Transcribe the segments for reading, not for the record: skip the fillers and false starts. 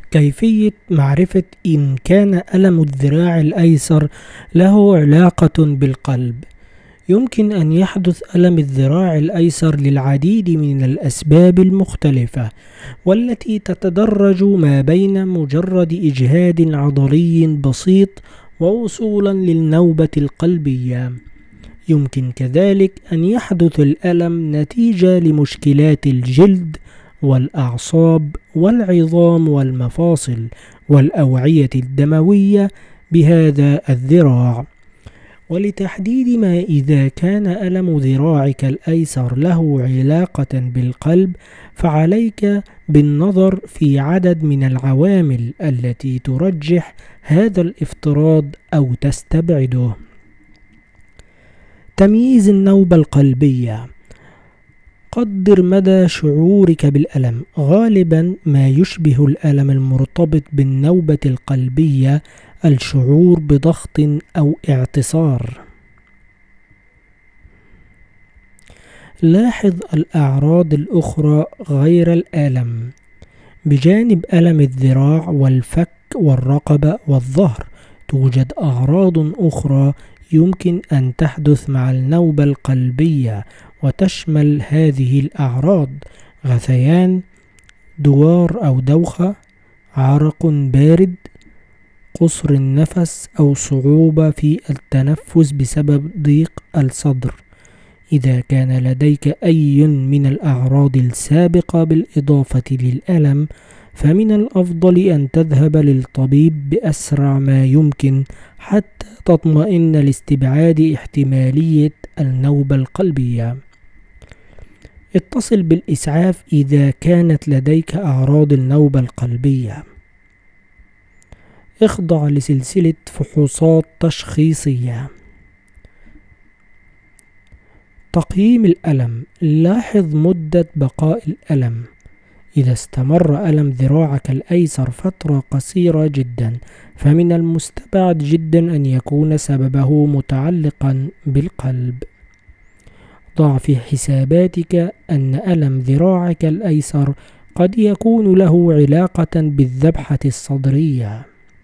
كيفية معرفة إن كان ألم الذراع الأيسر له علاقة بالقلب. يمكن أن يحدث ألم الذراع الأيسر للعديد من الأسباب المختلفة، والتي تتدرج ما بين مجرد إجهاد عضلي بسيط ووصولا للنوبة القلبية. يمكن كذلك أن يحدث الألم نتيجة لمشكلات الجلد والأعصاب والعظام والمفاصل والأوعية الدموية بهذا الذراع. ولتحديد ما إذا كان ألم ذراعك الأيسر له علاقة بالقلب، فعليك بالنظر في عدد من العوامل التي ترجح هذا الافتراض أو تستبعده. تمييز النوبة القلبية. قدر مدى شعورك بالألم. غالبا ما يشبه الألم المرتبط بالنوبة القلبية الشعور بضغط أو اعتصار. لاحظ الأعراض الأخرى غير الألم. بجانب ألم الذراع والفك والرقبة والظهر، توجد أعراض أخرى يمكن أن تحدث مع النوبة القلبية، وتشمل هذه الأعراض: غثيان، دوار أو دوخة، عرق بارد، قصر النفس أو صعوبة في التنفس بسبب ضيق الصدر. إذا كان لديك أي من الأعراض السابقة بالإضافة للألم، فمن الأفضل أن تذهب للطبيب بأسرع ما يمكن حتى تطمئن لاستبعاد احتمالية النوبة القلبية. اتصل بالإسعاف إذا كانت لديك أعراض النوبة القلبية. اخضع لسلسلة فحوصات تشخيصية. تقييم الألم. لاحظ مدة بقاء الألم. إذا استمر ألم ذراعك الأيسر فترة قصيرة جدا، فمن المستبعد جدا أن يكون سببه متعلقا بالقلب. ضع في حساباتك أن ألم ذراعك الأيسر قد يكون له علاقة بالذبحة الصدرية.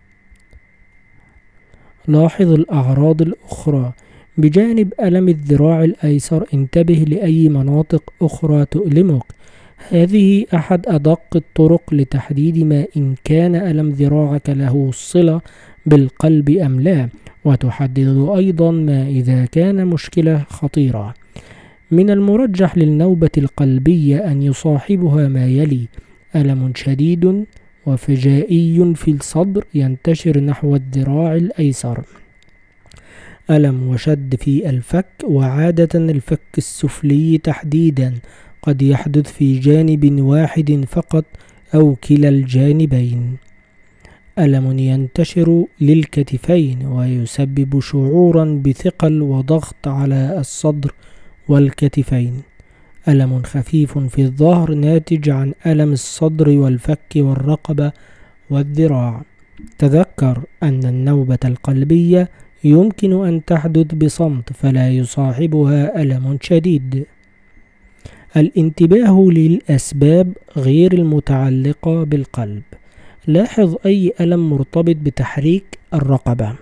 لاحظ الأعراض الأخرى. بجانب ألم الذراع الأيسر، انتبه لأي مناطق أخرى تؤلمك. هذه أحد أدق الطرق لتحديد ما إن كان ألم ذراعك له صلة بالقلب أم لا، وتحدد أيضا ما إذا كان مشكلة خطيرة. من المرجح للنوبة القلبية أن يصاحبها ما يلي: ألم شديد وفجائي في الصدر ينتشر نحو الذراع الأيسر، ألم وشد في الفك، وعادة الفك السفلي تحديدا، قد يحدث في جانب واحد فقط أو كلا الجانبين. ألم ينتشر للكتفين ويسبب شعورا بثقل وضغط على الصدر والكتفين. ألم خفيف في الظهر ناتج عن ألم الصدر والفك والرقبة والذراع. تذكر أن النوبة القلبية يمكن أن تحدث بصمت، فلا يصاحبها ألم شديد. الانتباه للأسباب غير المتعلقة بالقلب. لاحظ أي ألم مرتبط بتحريك الرقبة.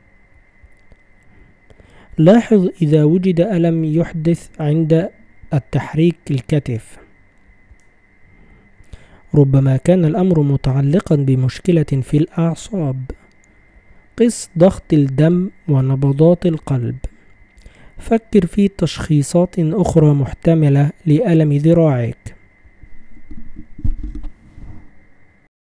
لاحظ إذا وجد ألم يحدث عند التحريك الكتف. ربما كان الأمر متعلقا بمشكلة في الأعصاب. قس ضغط الدم ونبضات القلب. فكر في تشخيصات أخرى محتملة لألم ذراعك.